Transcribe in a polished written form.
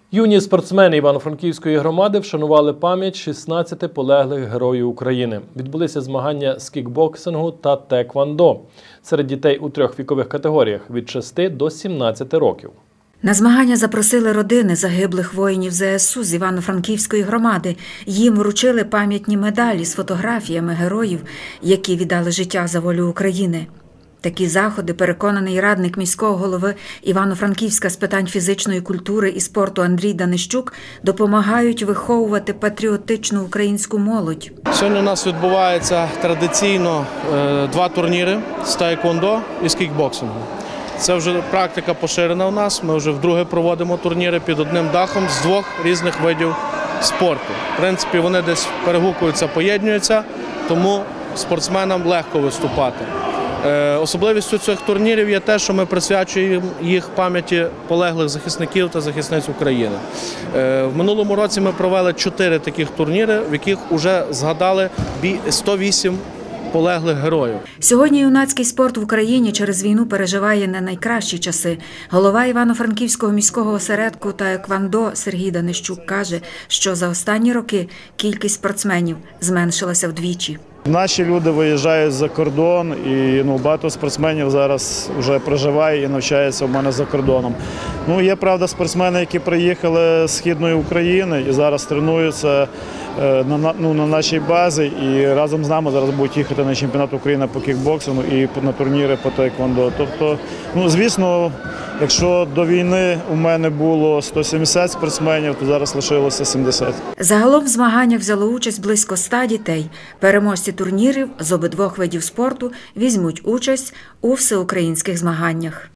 Юні спортсмени Івано-Франківської громади вшанували пам'ять 16 полеглих героїв України. Відбулися змагання з кікбоксингу та теквондо серед дітей у 3 вікових категоріях – від 6 до 17 років. На змагання запросили родини загиблих воїнів ЗСУ з Івано-Франківської громади. Їм вручили пам'ятні медалі з фотографіями героїв, які віддали життя за волю України. Такі заходи, переконаний радник міського голови Івано-Франківська з питань фізичної культури і спорту Андрій Данищук, допомагають виховувати патріотичну українську молодь. Сьогодні у нас відбувається традиційно 2 турніри з тайквондо і з кікбоксингу. Це вже практика поширена у нас, ми вже вдруге проводимо турніри під одним дахом з 2 різних видів спорту. В принципі, вони десь перегукуються, поєднуються, тому спортсменам легко виступати. Особливістю цих турнірів є те, що ми присвячуємо їх пам'яті полеглих захисників та захисниць України. В минулому році ми провели 4 таких турніри, в яких вже згадали 108 полеглих героїв. Сьогодні юнацький спорт в Україні через війну переживає не найкращі часи. Голова Івано-Франківського міського осередку теквондо Сергій Данищук каже, що за останні роки кількість спортсменів зменшилася вдвічі. Наші люди виїжджають за кордон і багато спортсменів зараз вже проживає і навчається у мене за кордоном. Є, правда, спортсмени, які приїхали з Східної України і зараз тренуються на нашій базі і разом з нами зараз будуть їхати на чемпіонат України по кікбоксингу і на турніри по тейквондо. Тобто, звісно, якщо до війни у мене було 170 спортсменів, то зараз лишилося 70. Загалом в змаганнях взяло участь близько 100 дітей. Переможці турнірів з обидвох видів спорту візьмуть участь у всеукраїнських змаганнях.